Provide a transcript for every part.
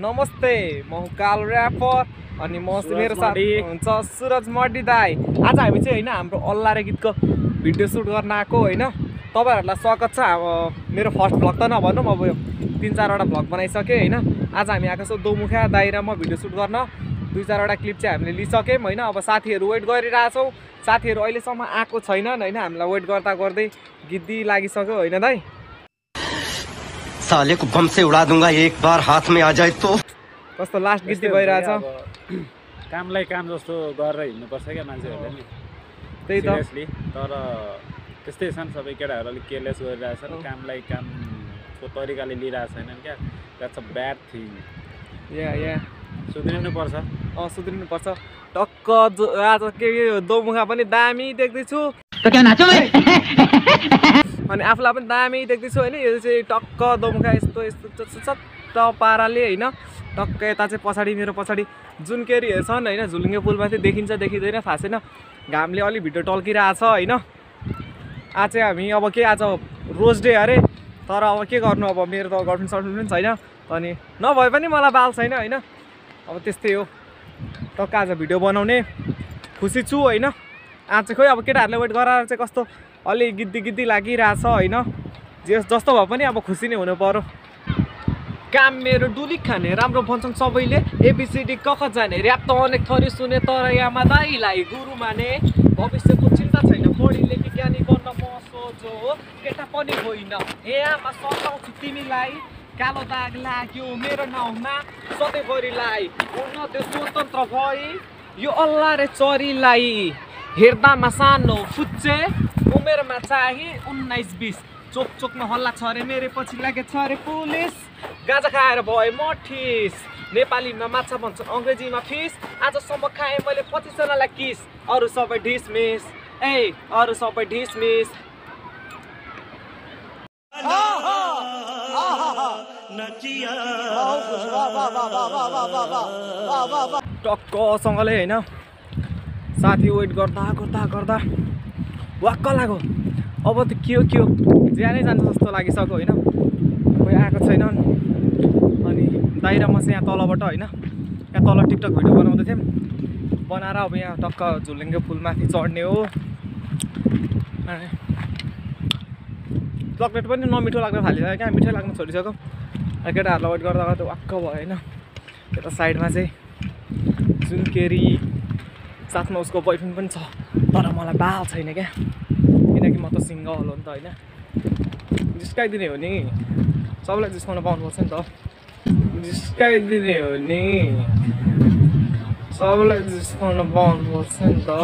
नमस्ते म काल र्यापर अनि मेरो साथ हुन्छ सुरज मड्डी दाई। आज हामी चाहिँ हैन हाम्रो अल्लारे गीतको भिडियो सुट गर्न आएको हैन। तपाईहरुलाई स्वागत छ। अब मेरो फर्स्ट भ्लग त नभनौँ, अब यो 3-4 वटा भ्लग बनाइसके हैन। आज हामी आएको छौं दोमुखा दाई र म भिडियो सुट गर्न। 2-4 वटा क्लिप चाहिँ हामीले लिइसक्यौं हैन। अब साथीहरु वेट गरिरहेछौं। साथीहरु अहिलेसम्म आएको छैनन् हैन। हामीलाई वेट गर्दा गर्दै गिद्दी लागिसक्यो हैन दाई। साले को बम से उड़ा दूंगा एक बार हाथ में आ जाए तो। कस्तो लास्ट गिद्दी भइरहेछ। कामलाई काम जस्तो गरेर हिँड्नु पर्छ क्या मान्छेहरुले नि। त्यही त सिरियसली। तर त्यस्तै छन् सबै केटाहरु अलिक केयरलेस गरिरहेछन्। कामलाई कामको तरिकाले लिइरहेको छैनन् क्या। That's a bad thing. या सुध्रिनु पर्छ। सुध्रिनु पर्छ। टक्क आज के दोमुखा पनि दामी देख्दैछु। त के नाचो अनि आफुलाई पनि दामी देख्दैछु हैन। यो चाहिँ टक्क दोमुखा यस्तो यस्तो सट्ट पाराले हैन। टक्क यता चाहिँ पछाडी मेरो पछाडी जुनकेरीहरु छन् हैन। झुलुङ्गे पुलमाथि देखिन्छ देखिँदैन थाहा छैन। घामले अलि भिडियो टल्किरहेछ हैन। आज चाहिँ हामी अब के आज रोज डे अरे। तर अब के गर्नु, अब मेरो त गर्लफ्रेन्ड सर्लफ्रेन्ड पनि छैन। अनि नभए पनि मलाई बाल छैन हैन। अब त्यस्तै हो। टक्क आज भिडियो बनाउने खुसी छु हैन। आज चाहिँ खोइ अब केटाहरुले वेट गराएर चाहिँ कस्तो अलि गिद्दी लागिरहेछ हैन। जस्तो भए पनि अब खुसी नै हुनु पर्यो। काम मेरो डुलिक खाने राम्रो भन्छन् सबैले। एबीसीडी कख जाने र्याप त अनेक थरी सुने तर यामा दाइलाई गुरु माने। भविष्यको चिन्ता छैन पढी लेखी ज्ञानी बन्न म सोझो हो। केटा पनि होइन हे आमा सताउँछु तिमीलाई। कालो दाग लाग्यो मेरो नाउँमा सधैँभरिलाई। हुन त्यो स्वतन्त्र भई यो अल्लारे चरीलाई। हेर्दामा सानो फुच्चे उमेरमा चाहिँ 19-20। चोक चोकमा हल्ला छ रे मेरे पछि लागे छ रे पुलिस। गाजा खाएर भए म ठिस। नेपालीमा माछा भन्छन् अङ्ग्रेजीमा फिस। आजसम्म खाएँ मैले 25 जनालाई किस। अरू सबै डिसमिस अरू सबै डिसमिस। टक्कसँगले हैन साथी वेट गर्दा वाक्क लाग्यो। अब त के हो ज्यानै जान्छ जस्तो लागिसक्यो हैन। कोही आएको छैनन्। अनि दाइ र म चाहिँ यहाँ तलबाट हैन यहाँ तल टिकटक भिडियो बनाउँदै थियौँ। बनाएर अब यहाँ टक्क झुलुङ्गे पुलमाथि चढ्ने हो। चक्लेट पनि नमिठो लाग्न थालिसक्यो क्या। मिठो लाग्न छोडिसक्यो। केटाहरूलाई वेट गर्दा वाक्क भयो हैन। यता साइडमा चाहिँ जुनकेरी साथमा उसको बोयफ्रेन्ड पनि छ। तर मलाई बाल छैन क्या। किनकि म त सिङ्गल हो नि त हैन। जिस्काइदिने हो नि सबैलाई जिस्काउन पाउनुपर्छ नि त। जिस्काइदिने हो नि सबैलाई जिस्काउन पाउनुपर्छ नि त।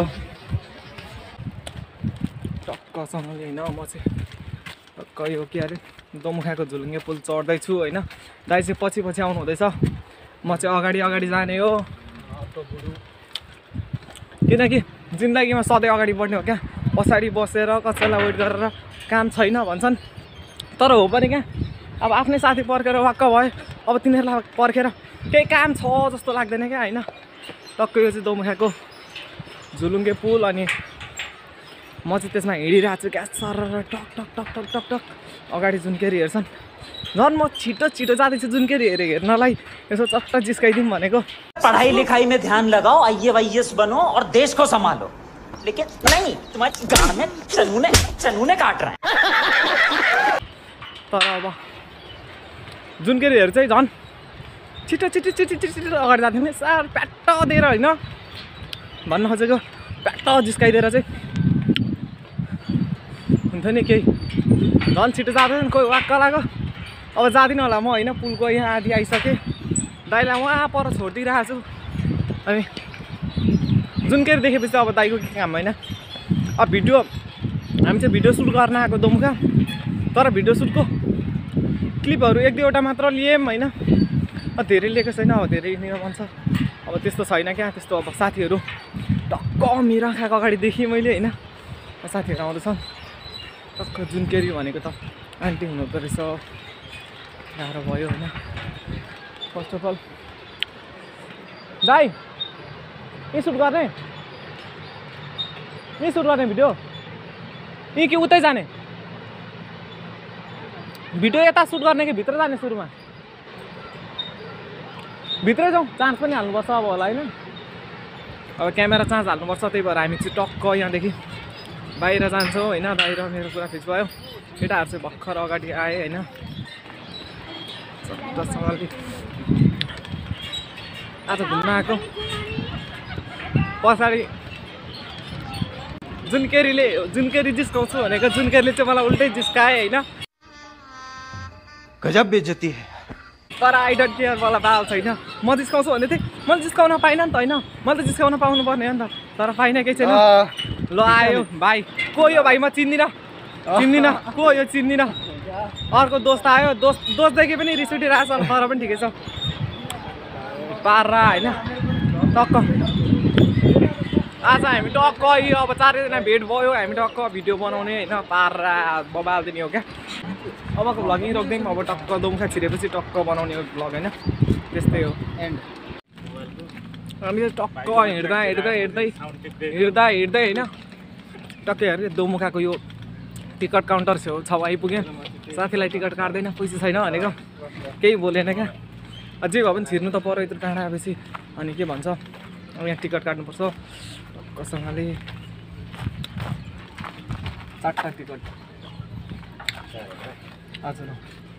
टक्कसँगले हैन म चाहिँ टक्क यो के अरे दोमुखाको झुलुङ्गे पुल चढ्दैछु हैन। दाइ चाहिँ पछि आउनु हुँदैछ। म चाहिँ अगाडि जाने हो। किनकि जिन्दगीमा सधैँ अगाडि बढ्ने हो क्या। पछाडि बसेर कसैलाई वेट गरेर काम छैन भन्छन्। तर हो पनि क्या। अब आफ्नै साथी पर्खेर वाक्क भयो। अब तिनीहरूलाई पर्खेर केही काम छ जस्तो लाग्दैन क्या हैन। टक्क यो चाहिँ दोमुखाको झुलुङ्गे पुल। अनि म चाहिँ त्यसमा हिँडिरहेको छु क्या। सर टक टक टक टक टक टक अगाडि जुनकेरीहरू छन्। झन् म छिटो जाँदैछु जुनकेरीहरू हेर्नलाई। यसो चट्ट जिस्काइदिउँ भनेको। पढ़ाई लिखाई में ध्यान लगाओ, IAS बनो और देश को संभालो। लेकिन नहीं, तुम्हारी गांड में चनूने काट रहा है। तर अब जुनकेरीहरू चाहिँ झन् छिटो अगाडि जान्थ्यो नि। सार प्याट्ट दिएर होइन भन्न खोजेको। प्याट्ट जिस्काइदिएर चाहिँ हुन्थ्यो नि केही। झन् छिटो जाँदैन कोही वाक्क लाग्यो। अब जाँदिनँ होला म होइन। पुलको यहाँ आधी आइसकेँ। दाइलाई वहाँ पर छोडिदिइरहेको छु। अनि जुनकेरी देखेपछि अब दाइको के काम होइन। अब हामी चाहिँ भिडियो सुट गर्न आएको दोमुखा। तर भिडियो सुटको क्लिपहरू 1-2 मात्र लियौँ होइन। धेरै लिएको छैन। अब धेरै लिन मन छ। अब त्यस्तो छैन क्या। त्यस्तो अब साथीहरू टक्क मेरो आँखाको अगाडिदेखि मैले होइन साथीहरू आउँदैछन्। टक्क जुनकेरी भनेको त आन्टी हुनुहुँदो रहेछ। गाह्रो भयो होइन। फर्स्ट अफ अल दाइ यही सुट गर्ने भिडियो यी कि उतै जाने भिडियो यता सुट गर्ने कि भित्र जाने सुरुमा भित्रै जाउँ चार्ज पनि हाल्नुपर्छ अब होला होइन अब क्यामेरा चार्ज हाल्नुपर्छ त्यही भएर हामी चाहिँ टक्क यहाँदेखि बाहिर जान्छौँ होइन बाहिर मेरो कुरा फिक्स भयो केटाहरू चाहिँ भर्खर अगाडि आए होइन चट्टसँगले आज घुम्न आएको पछाडि जुनकेरी जिस्काउँछु भनेको जुनकेरीले चाहिँ मलाई उल्टै जिस्काए होइन गजब बेइज्जती है तर आई डोन्ट केयर वाला बाल छैन म जिस्काउँछु भन्दै थिएँ मैले जिस्काउन पाइनँ नि त होइन मैले त जिस्काउन पाउनु पर्ने हो नि त तर पाइनँ केही छैन ल आयो भाइ को यो भाइ म चिन्दिनँ को यो चिन्दिनँ अर्को दोस्त आयो दोस्तदेखि पनि रिस उठिरहेको छ तर पनि ठिकै छ पारा होइन टक्क आज हामी टक्क अब 4 जना भेट भयो हामी टक्क भिडियो बनाउने होइन पारा बबाल्दिने हो क्या अबको भ्लगिङ रोक्दैम अब टक्क दोमखा छिरेपछि टक्क बनाउने हो भ्लग होइन त्यस्तै हो हामी टक्क हिँड्दा होइन टक्कै हेरेँ दोमुखाको यो टिकट काउन्टर छेउ आइपुग्यो साथीलाई टिकट काट्दैन पैसा छैन भनेको केही बोलेन क्या अझै भए पनि छिर्नु त पऱ्यो यत्रो टाढा आएपछि अनि के भन्छ अब यहाँ टिकट काट्नुपर्छ टक्कसँगले 4टा टिकट हजुर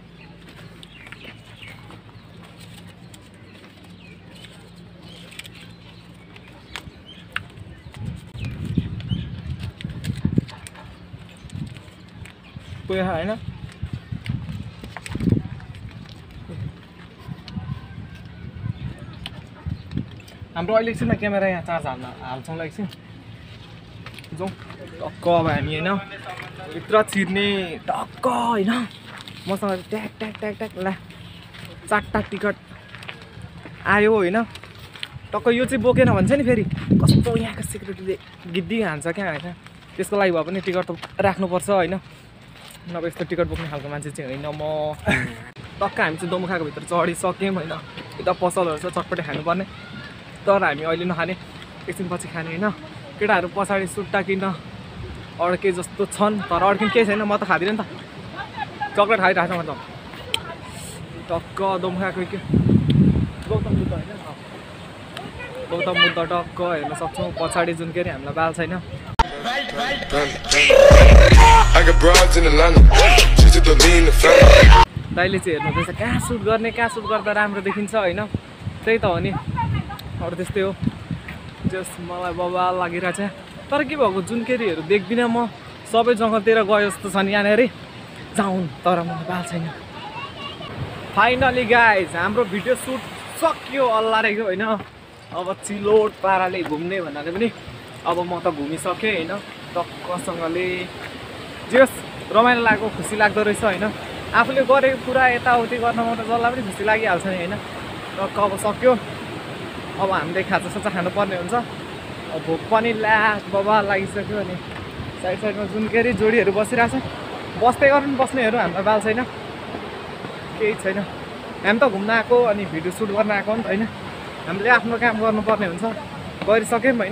कोही होइन हाम्रो अहिले एकछिनमा क्यामेरा यहाँ चार्ज हाल्छौँ ल एकछिन जाउँ टक्क अब हामी होइन भित्र छिर्ने टक्क होइन मसँग ट्याक ट्याक ट्याक ट्याक ला 4टा टिकट आयो होइन टक्क यो चाहिँ बोकेन भन्छ नि फेरि कस्तो यहाँको सेक्युरिटीले गिद्दी हान्छ क्या होइन त्यसको लागि भए पनि टिकट त राख्नुपर्छ होइन नभए यस्तो टिकट बोक्ने खालको मान्छे चाहिँ होइन म टक्क हामी चाहिँ दोमुखाको भित्र चढिसक्यौँ होइन यता पसलहरू छ चटपटे खानुपर्ने तर हामी अहिले नखाने एकछिनपछि खाने होइन केटाहरू पछाडि सुट्टा किन अड्के जस्तो छन् तर अड्किन केही छैन म त खाँदिनँ नि त चक्लेट खाइरहेको छ म त टक्क दोमुखाको के गौतम बुद्ध होइन गौतम बुद्ध टक्क हेर्न सक्छौँ पछाडि जुन के अरे हामीलाई बाल छैन दाइले चाहिँ हेर्नुहुँदैछ कहाँ सुट गर्दा राम्रो देखिन्छ होइन त्यही त हो नि अरू त्यस्तै हो जस मलाई बबाल लागिरहेको छ तर के भएको जुनकेरीहरू देख्दिनँ म सबै जङ्गलतिर गयो जस्तो छ नि यहाँनिर जाउँ तर मलाई बाल छैन फाइनली गाइज हाम्रो भिडियो सुट सक्यो अल्ला रहेको होइन अब चिलोट पाराले घुम्ने भन्नाले पनि अब म त घुमिसकेँ होइन टक्कसँगले जस रमाइलो लाग्यो खुसी लाग्दो रहेछ होइन आफूले गरेको कुरा यताउति गर्नमा त जसलाई पनि खुसी लागिहाल्छ नि होइन टक्क अब सक्यो अब हामीले खाजासाजा खानुपर्ने हुन्छ अब भोक पनि लास बबा लागिसक्यो अनि साइडमा जुन के अरे जोडीहरू बसिरहेको छ बस्दै गर्नु बस्नेहरू हामीलाई बाल छैन केही छैन हामी त घुम्न आएको अनि भिडियो सुट गर्न आएको नि त होइन हामीले आफ्नो काम गर्नुपर्ने हुन्छ गरिसक्यौँ होइन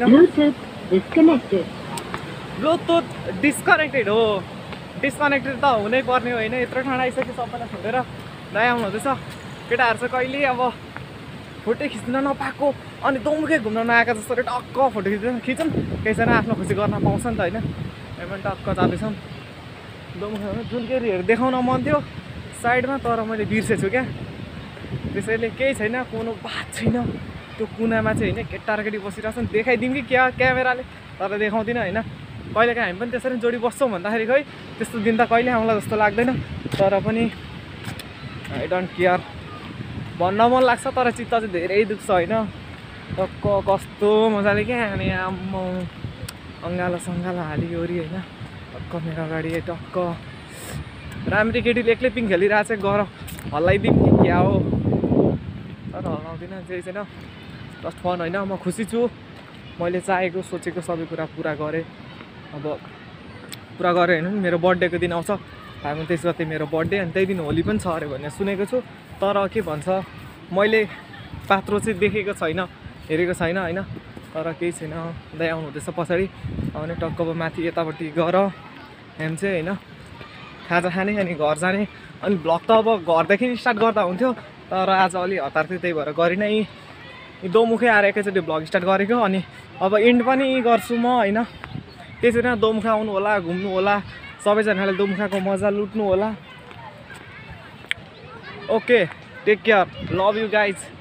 ब्लुटुथ डिस्कनेक्टेड हो डिस्कनेक्टेड त हुनै पर्ने होइन यत्रो ठाउँ आइसक्यो सबैलाई छोडेर नयाँ आउनु हुँदैछ केटाहरू चाहिँ कहिले अब फोटो खिच्न नपाएको अनि दोमुखे घुम्न नआएको जस्तो टक्क फोटो खिच्छन् केही छैन आफ्नो खुसी गर्न पाउँछ नि त होइन हामी टक्क जाँदैछौँ दोमुखे जुन केरीहरू देखाउन मन थियो साइडमा तर मैले बिर्सेछु क्या त्यसैले केही छैन कुनो बात छैन त्यो कुनामा चाहिँ होइन केटा र केटी बसिरहेको छ देखाइदिउँ कि क्या क्यामेराले तर देखाउँदिनँ होइन कहिलेकाहीँ हामी पनि त्यसरी जोडी बस्छौँ भन्दाखेरि खै त्यस्तो दिन त कहिले आउँला जस्तो लाग्दैन तर पनि आई डोन्ट केयर भन्न मन लाग्छ तर चित्त चाहिँ धेरै दुख्छ होइन टक्क कस्तो मजाले क्या अनि आम्मा अङ्गालो सङ्गालो हालिओरि होइन टक्क मेरो अगाडि टक्क राम्री केटीले एक्लै पिङ खेलिरहेको छ गर हल्लाइदिउँ कि क्या हो तर हल्लाउँदिनँ केही छैन जस्ट फन होइन म खुसी छु मैले चाहेको सोचेको सबै कुरा पुरा गरेँ अब पुरा गरेँ होइन मेरो बर्थडेको दिन आउँछ फागुन 23 गते मेरो बर्थडे अनि त्यही दिन होली पनि छ अरे भन्ने सुनेको छु तर के भन्छ मैले पात्रो चाहिँ देखेको छैन हेरेको छैन होइन तर केही छैन दाइ आउनु हुँदैछ पछाडि अनि टक्क अब माथि यतापट्टि गएर हामी चाहिँ होइन खाजा खाने अनि घर जाने अनि भ्लग त अब घरदेखि स्टार्ट गर्दा हुन्थ्यो तर आज अलि हतार थियो त्यही भएर गरिनँ। यी दोमुखे आएर एकैचोटि भ्लग स्टार्ट गरेको अनि अब इन्ड पनि गर्छु म होइन। त्यसरी नै दोमुखा आउनु होला, घुम्नु होला, सबैजनाले दोमुखाको मजा लुट्नु होला। Okay, take care, love you guys.